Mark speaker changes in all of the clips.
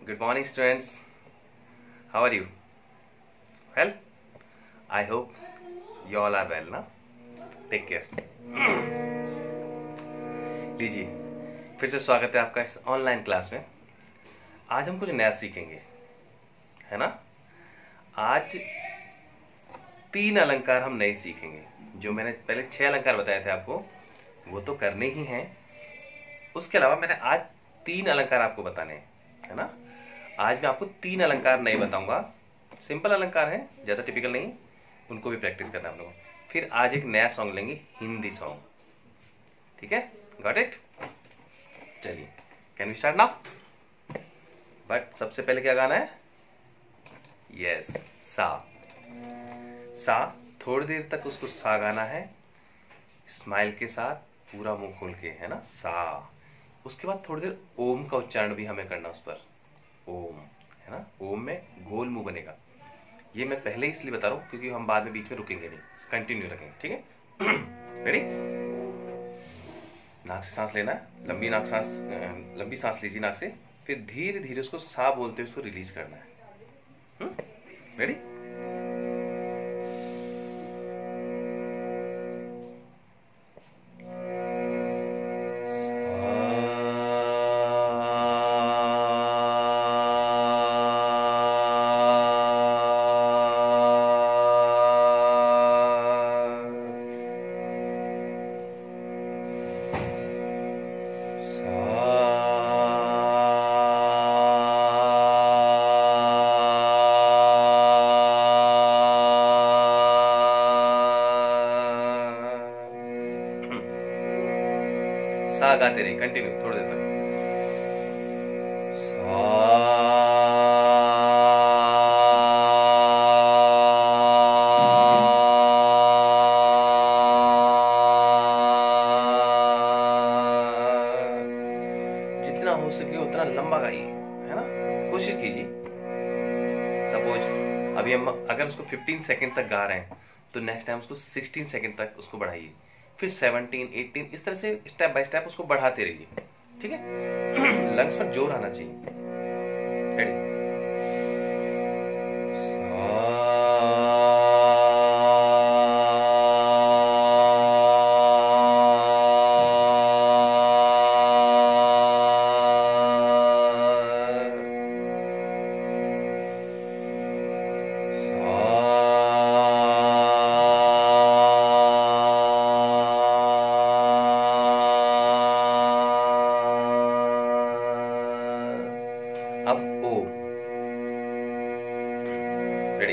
Speaker 1: Good morning, students. How are you? Well, I hope you all are well, ना? Take care. लीजिए, फिर से स्वागत है आपका इस ऑनलाइन क्लास में। आज हम कुछ नया सीखेंगे, है ना? आज 3 अलंकार हम नए सीखेंगे। जो मैंने पहले 6 अलंकार बताए थे आपको, वो तो करने ही हैं। उसके अलावा मैंने आज 3 अलंकार आपको बताने हैं, है ना? आज मैं आपको 3 अलंकार नए बताऊंगा। सिंपल अलंकार हैं, ज्यादा टिपिकल नहीं, उनको भी प्रैक्टिस करना हम लोगों को। फिर आज एक नया सॉन्ग लेंगे, हिंदी सॉन्ग। ठीक है, गॉट इट? चलिए, can we start now? But सबसे पहले क्या गाना है? यस, सा। सा, थोड़ी देर तक उसको सा गाना है, स्माइल के साथ, पूरा मुंह खोल के, है ना? सा। उसके बाद थोड़ी देर ओम का उच्चारण भी हमें करना उस पर। ओम, है ना? ओम में गोल मुंह बनेगा। ये मैं पहले इसलिए बता रहा हूं क्योंकि हम बाद में बीच में रुकेंगे नहीं, कंटिन्यू रखेंगे। ठीक है? रेडी? नाक से सांस लेना है, लंबी सांस लीजिए नाक से, फिर धीरे धीरे उसको सा बोलते हुए उसको रिलीज करना है। रेडी? सा गाते रहिए, कंटिन्यू थोड़ी देर तक। जितना हो सके उतना लंबा गाइए, है ना? कोशिश कीजिए। सपोज अभी हम अगर उसको 15 सेकंड तक गा रहे हैं तो नेक्स्ट टाइम उसको 16 सेकंड तक उसको बढ़ाइए, फिर 17, 18, इस तरह से स्टेप बाय स्टेप उसको बढ़ाते रहिए। ठीक है? लंग्स पर जोर आना चाहिए। रेडी? अब ओ। रेडी?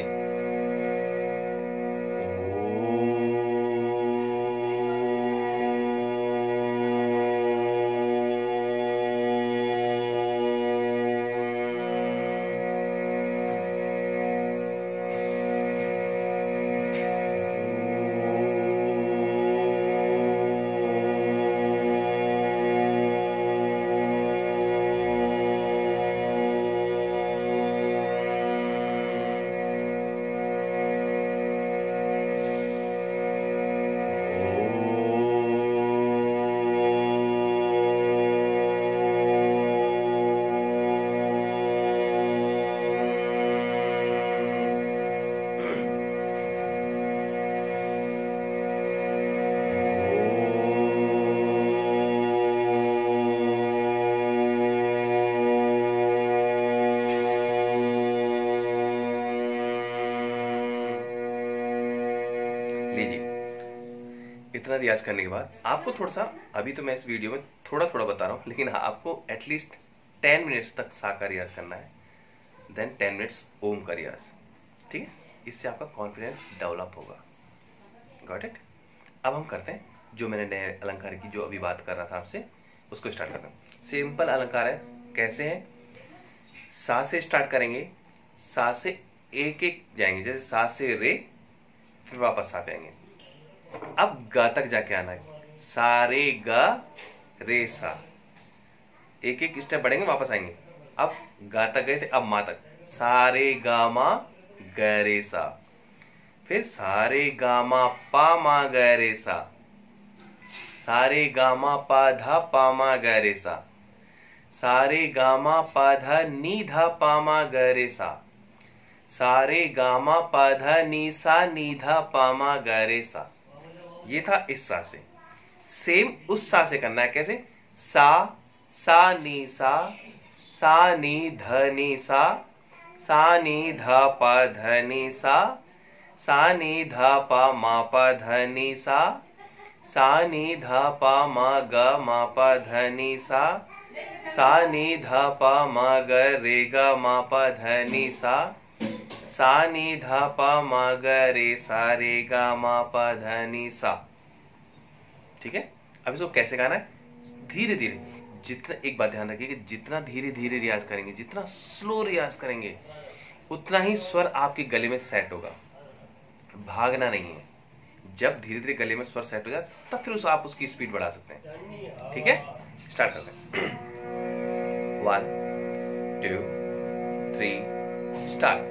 Speaker 1: लीजिए, इतना रियाज करने के बाद आपको थोड़ा सा, अभी तो मैं इस वीडियो में थोड़ा थोड़ा बता रहा हूँ, लेकिन आपको एटलीस्ट 10 मिनट्स तक सा का रियाज करना है, देन 10 मिनट्स ओम का रियाज। ठीक है? इससे आपका कॉन्फिडेंस डेवलप होगा। Got it? अब हम करते हैं जो मैंने नए अलंकार की जो अभी बात कर रहा था आपसे, उसको स्टार्ट करते हैं। सिंपल अलंकार है। कैसे है? सा से स्टार्ट करेंगे, सा से एक एक जाएंगे, जैसे सा से रे, फिर वापस सा पे आएंगे। अब गा तक जाके आना है, सा रे गा रे सा। एक एक स्टेप बढ़ेंगे, वापस आएंगे। अब गा तक गए थे, अब मा तक, सा रे गा मा ग रे सा। फिर सा रे गा मा पा मा ग रे सा, सा रे गा मा पा धा पा मा ग रे सा, सारे गामा पाधा नी धा पामा गरे सा, सारे गामा पाधा नी सा नी धा पामा गरे सा। ये था इस सा से। सेम उस सा से करना है। कैसे? सा नी सा नी ध नी सा नी ध पा ध नी सा नी ध पा मा पा ध नी सा नी ध पा मा ग मा पा ध नी सा नी ध पा मा ग रे ग मा पा ध नी सा नी ध पा मा ग रे सा रे ग मा पा ध नी सा। ठीक है, अब इसको कैसे गाना है? धीरे धीरे। जितना, एक बात ध्यान रखिए कि जितना धीरे धीरे रियाज करेंगे, जितना स्लो रियाज करेंगे, उतना ही स्वर आपके गले में सेट होगा। भागना नहीं है। जब धीरे धीरे गले में स्वर सेट हो जाए तब फिर आप उसकी स्पीड बढ़ा सकते हैं। ठीक है, स्टार्ट करते हैं। 1 2 3 स्टार्ट।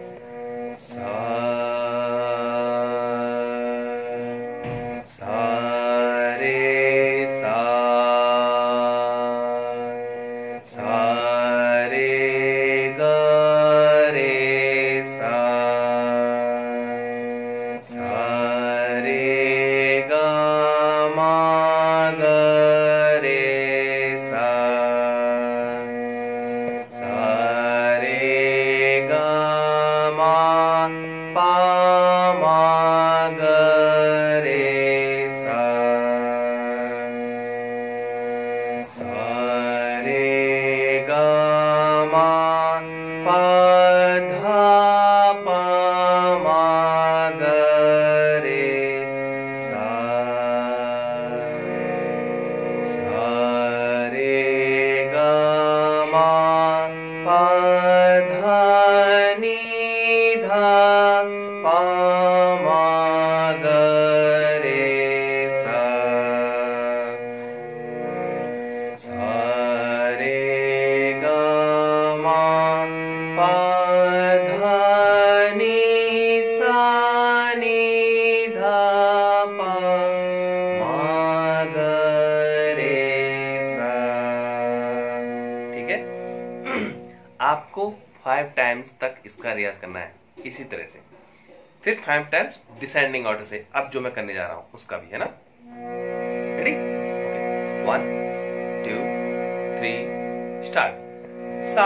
Speaker 1: आपको 5 टाइम्स तक इसका रियाज करना है इसी तरह से, फिर 5 टाइम्स डिसेंडिंग ऑर्डर से। अब जो मैं करने जा रहा हूं उसका भी है ना। रेडी? 1 2 3 स्टार्ट। सा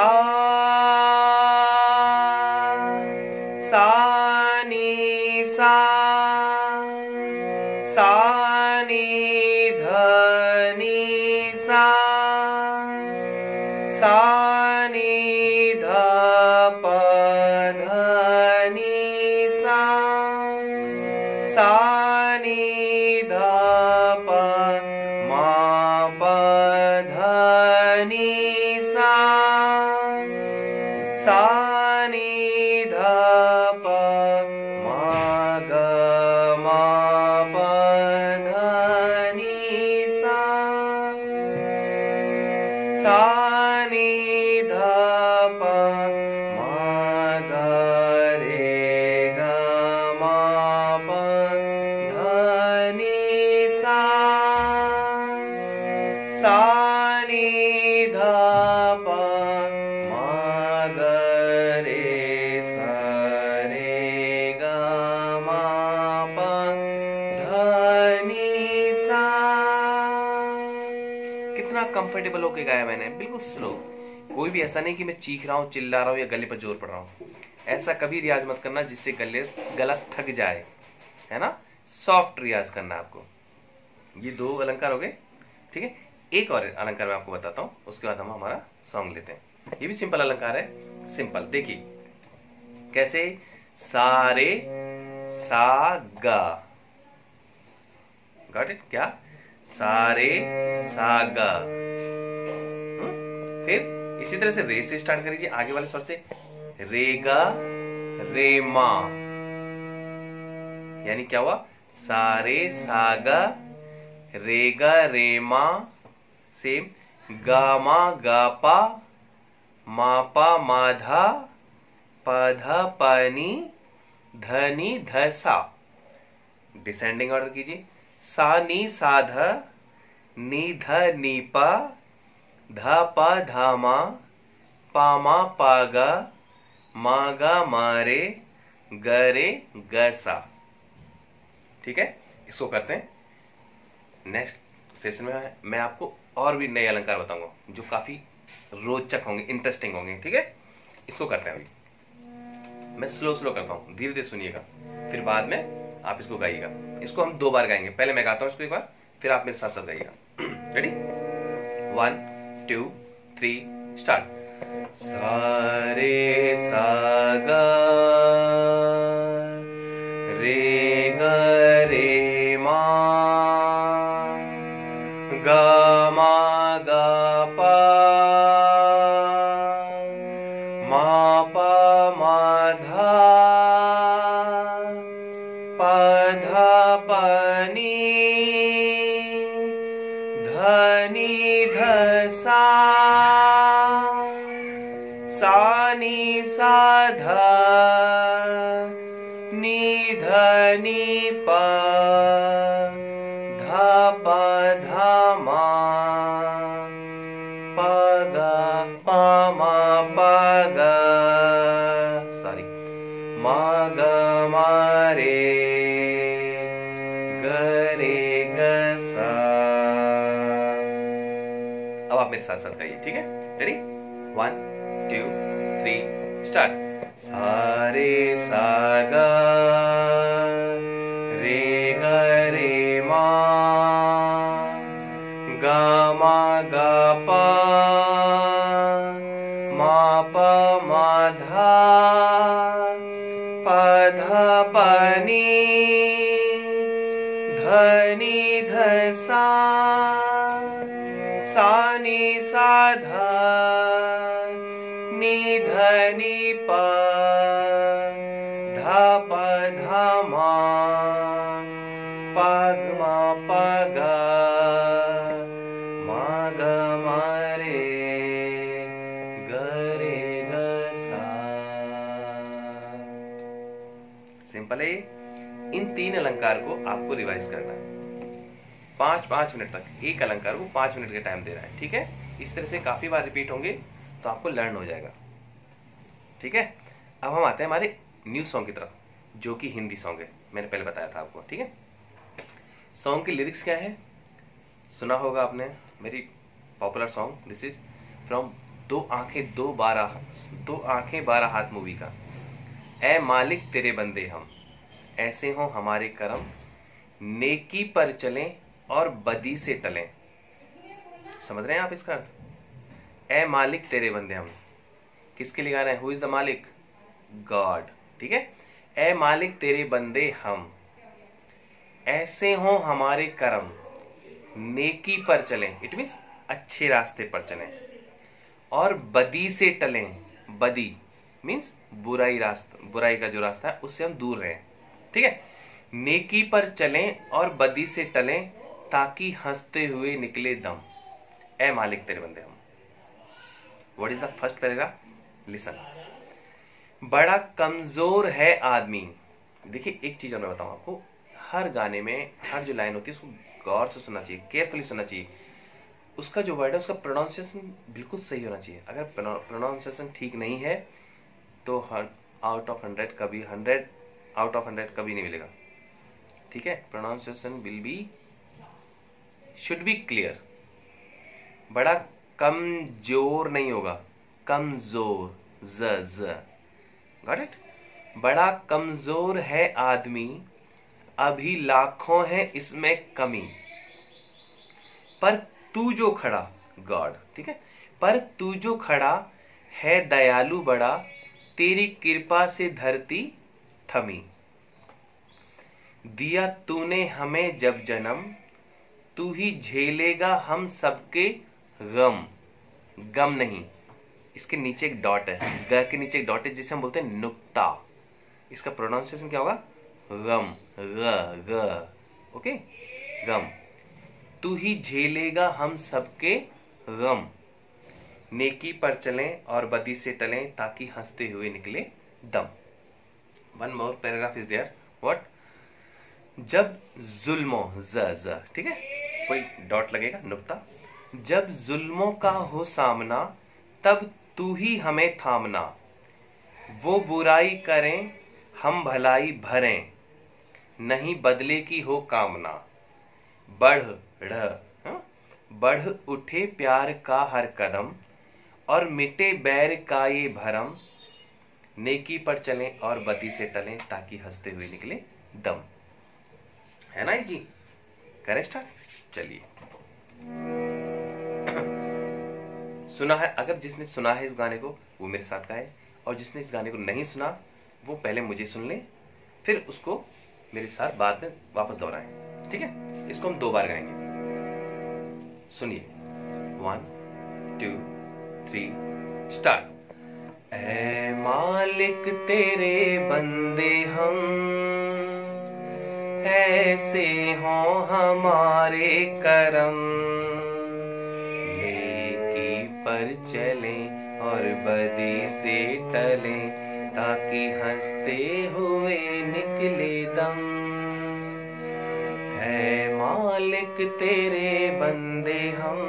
Speaker 1: नी सा नी ध नी सा नी ध प ध नी सा नी ध प मा प ध नी सा नी ध प मा ग मा प ध नी सा नी ध प मा ग रे ग मा प ध नी सा नी ध प मा ग रे सा रे ग मा प ध नी सा। कितना कंफर्टेबल होके गाया मैंने, बिल्कुल स्लो। कोई भी ऐसा नहीं कि मैं चीख रहा हूँ, चिल्ला रहा हूँ या गले पर जोर पड़ रहा हूँ। ऐसा कभी रियाज मत करना जिससे गला थक जाए, है ना। सॉफ्ट रियाज करना आपको। ये 2 अलंकार हो गए। ठीक है, एक और अलंकार मैं आपको बताता हूँ, उसके बाद हम हमारा सॉन्ग लेते हैं। ये भी सिंपल अलंकार है। सिंपल, देखिए कैसे। सारे सा गा, गॉट इट? क्या? सारे सा गा। फिर इसी तरह से रे से स्टार्ट करिए, आगे वाले स्वर से। रे गा रे मा, यानी क्या हुआ? सारे सा गा रे गा रे मा। सेम गा मा गा पा मा पा मा धा पा धा पा नी ध नी ध सा। डिसेंडिंग ऑर्डर कीजिए। सा नी सा ध नी ध नी पा धा पा धा मा, पा मा पा गा, मा गा मारे, गरे गसा। ठीक है, इसको करते हैं। नेक्स्ट सेशन में मैं आपको और भी नए अलंकार बताऊंगा जो काफी रोचक होंगे, इंटरेस्टिंग होंगे। ठीक है, इसको करते हैं। अभी मैं स्लो स्लो करता हूँ, धीरे धीरे सुनिएगा, फिर बाद में आप इसको गाइएगा। इसको हम 2 बार गाएंगे, पहले मैं गाता हूँ इसको एक बार, फिर आप मेरे साथ साथ गाइएगा। Ready, 1 2 3 start. सा रे सा गा रे ग रे मा, गा मा गा पा, मा पा मा धा, पा धा पा नी, ध नी ध सा, सा नी सा धा, नी ध नी पा, धा पा धा मा, पा गा पा मा पा गा, सॉरी, मा गा मा रे, ग रे ग सा। अब आप मेरे साथ साथ गाइए। ठीक है, रेडी, 1 2 3 स्टार्ट। सा रे सा गा रे ग रे मा, गा मा गा पा, मा पा मा धा, पा धा पा नी, ध नी ध सा, सा नी सा धा, नी ध नी पा, धा पा धा मा, पा मा पा गा, मा गा मा रे, ग रे ग सा। सिंपल है। इन 3 अलंकार को आपको रिवाइज करना है 5-5 मिनट तक। एक अलंकार को 5 मिनट का टाइम दे रहा है। ठीक है, इस तरह से काफी बार रिपीट होंगे तो आपको लर्न हो जाएगा। ठीक है, अब हम आते हैं हमारे न्यू सॉन्ग की तरफ, जो कि हिंदी सॉन्ग है। मैंने पहले बताया था आपको। ठीक है, सॉन्ग की लिरिक्स क्या है, सुना होगा आपने, मेरी popular song. This is from Do Aankhen 12 हाथ मूवी का। ऐ मालिक तेरे बंदे हम, ऐसे हो हमारे करम, नेकी पर चलें और बदी से टलें। समझ रहे हैं आप इसका अर्थ? ऐ मालिक तेरे बंदे हम, किसके लिए गाना है? हु इज द मालिक? गॉड। ठीक है, ऐ मालिक तेरे बंदे हम, ऐसे हो हमारे करम, नेकी पर चलें, इट मीन्स अच्छे रास्ते पर चलें, और बदी से टलें। बदी मीन्स बुराई का जो रास्ता है उससे हम दूर रहें। ठीक है, नेकी पर चलें और बदी से टलें, ताकि हंसते हुए निकले दम। ऐ मालिक तेरे बंदे हम। What is the first paragraph? Listen. बड़ा कमजोर है आदमी। देखिए, एक चीज और मैं बताऊं आपको, हर गाने में हर जो लाइन होती है उसको गौर से सुनना चाहिए, केयरफुली सुनना चाहिए। उसका जो वर्ड है उसका प्रोनाउंसिएशन बिल्कुल सही होना चाहिए। अगर प्रोनाउंसिएशन ठीक नहीं है तो आउट ऑफ 100 कभी 100 आउट ऑफ 100 कभी नहीं मिलेगा। ठीक है, प्रोनाउंसिएशन शुड बी क्लियर। बड़ा कमजोर नहीं होगा, कमजोर, ज। Got it? बड़ा कमजोर है आदमी, अभी लाखों है इसमें कमी, पर तू जो खड़ा, गॉड, ठीक है, पर तू जो खड़ा है दयालु बड़ा, तेरी कृपा से धरती थमी। दिया तूने हमें जब जन्म, तू ही झेलेगा हम सबके गम। गम नहीं, इसके नीचे एक डॉट है, ग के नीचे एक डॉट है जिसे हम बोलते हैं नुक्ता। इसका प्रोनाउंसिएशन क्या होगा? गम, ग। ओके, गम। तू ही झेलेगा हम सबके गम, नेकी पर चलें और बदी से टलें, ताकि हंसते हुए निकले दम। One more paragraph is there. What? जब जुल्मो, ज, ठीक है, कोई डॉट लगेगा, नुक्ता। जब जुल्मों का हो सामना तब तू ही हमें थामना, वो बुराई करें हम भलाई भरें, नहीं बदले की हो कामना। बढ़ उठे प्यार का हर कदम और मिटे बैर का ये भरम, नेकी पर चलें और बदी से टलें ताकि हंसते हुए निकले दम। है ना जी? करें स्टार्ट? चलिए। सुना है, अगर जिसने सुना है इस गाने को वो मेरे साथ गाए, और जिसने इस गाने को नहीं सुना वो पहले मुझे सुन ले, फिर उसको मेरे साथ बाद में वापस दोहराएं। ठीक है? इसको हम 2 बार गाएंगे। सुनिए। 1 2 3 स्टार्ट। ऐ मालिक तेरे बंदे हम, ऐसे हो हमारे करम, नेकी पर चलें और बदी से टलें ताकि हंसते हुए निकले दम। है मालिक तेरे बंदे हम,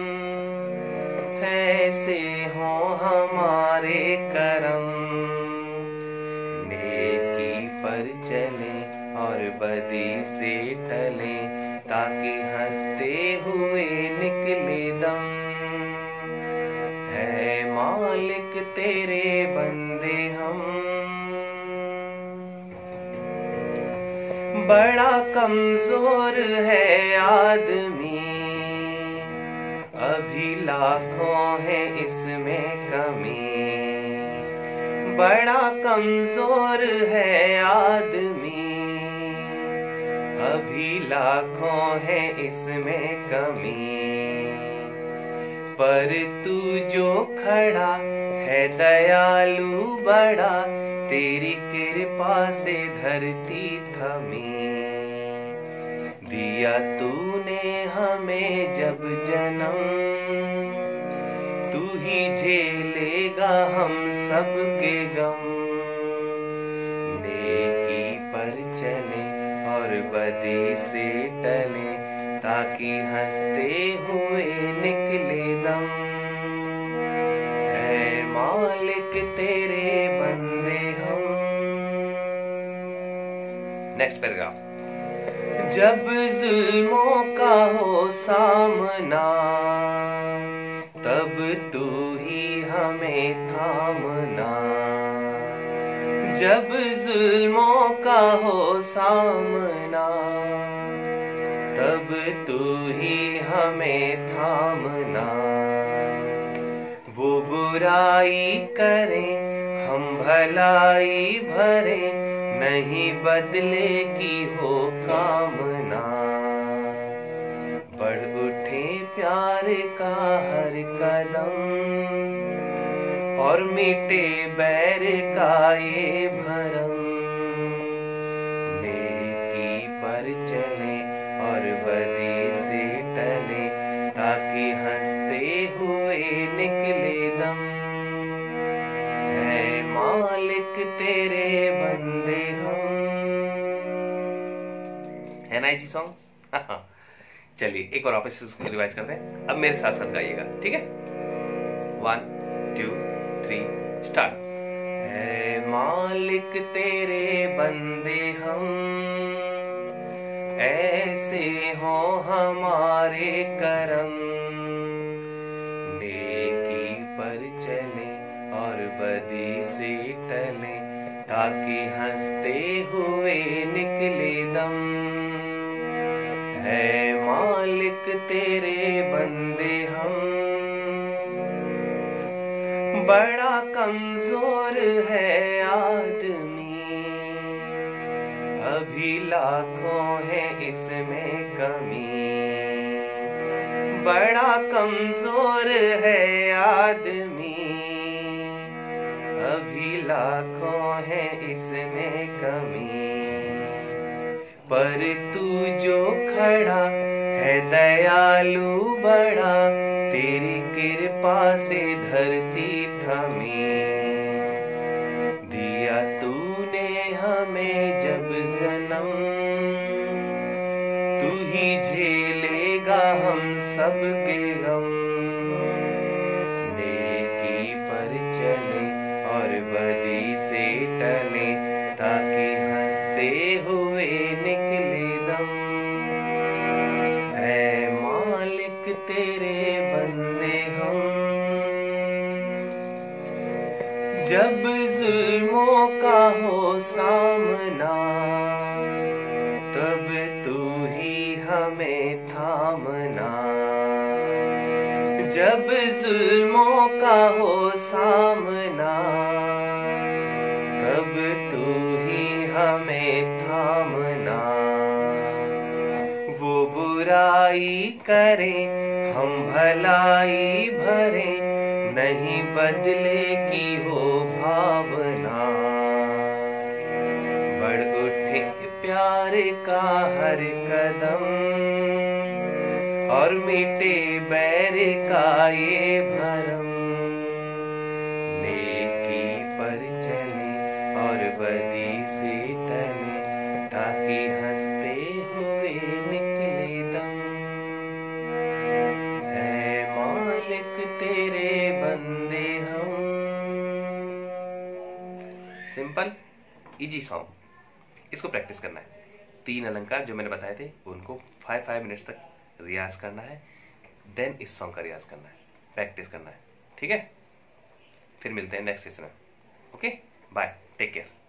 Speaker 1: ऐसे हो हमारे करम, नेकी पर चलें और बदी से टलें ताकि हंसते हुए निकले दम। है मालिक तेरे बंदे हम। बड़ा कमजोर है आदमी, अभी लाखों है इसमें कमी। बड़ा कमजोर है आदमी, अभी लाखों है इसमें कमी। पर तू जो खड़ा है दयालु बड़ा, तेरी कृपा से धरती थमी। दिया तूने हमें जब जन्म, तू ही झेलेगा हम सबके गम। नेकी पर चले और बदी से टले ताकि हंसते हुए निकले दम। ऐ मालिक तेरे बंदे हम। Next paragraph. जब जुल्मों का हो सामना तब तू ही हमें थामना। जब जुल्मों का हो सामना तब तू ही हमें थामना। वो बुराई करें हम भलाई भरें, नहीं बदले की हो कामना। बढ़ उठे प्यार का हर कदम और मिटे बैर का ये भरम। नेकी पर चले और बदी से टले ताकि हंसते हुए निकले दम। है मालिक तेरे बंदे हम। है ना जी सॉन्ग? चलिए एक बार वापस इसको रिवाइज करते हैं। अब मेरे साथ साथ गाइएगा, ठीक है? 1 2 3 स्टार्ट। है मालिक तेरे बंदे हम, ऐसे हो हमारे करम। नेकी पर चले और बदी से टले ताकि हंसते हुए निकले दम। है मालिक तेरे बंदे हम। बड़ा कमजोर है आदमी, अभी लाखों है इसमें कमी। बड़ा कमजोर है आदमी, अभी लाखों है इसमें कमी। पर तू जो खड़ा है दयालु बड़ा, तेरी कृपा से धरती थमी। दिया तूने हमें जब जन्म, तू ही झेलेगा हम सब सबके गम, नेकी पर चले और बदी से टले, ताकि हंसते हुए निकले दम। ऐ मालिक तेरे बंदे हम, जब जुल्मों का हो सामना, तब तू ही हमें थामना। जब जुल्मों का हो सामना, तब तू ही हमें थामना। वो बुराई करे हम भलाई भरे, नहीं बदले की हो भावना। बढ़ उठे प्यार का हर कदम, और मिटे बैर का ये भरम। नेकी पर चले और बदी से टले, ताकि हंसते हुए निकले दम। है मालिक तेरे बंदे हम। सिंपल इजी सॉन्ग, इसको प्रैक्टिस करना है। 3 अलंकार जो मैंने बताए थे उनको 5 मिनट्स तक रियाज करना है, देन इस सॉन्ग का रियाज करना है, प्रैक्टिस करना है। ठीक है, फिर मिलते हैं नेक्स्ट सेशन में। Okay, bye, take care.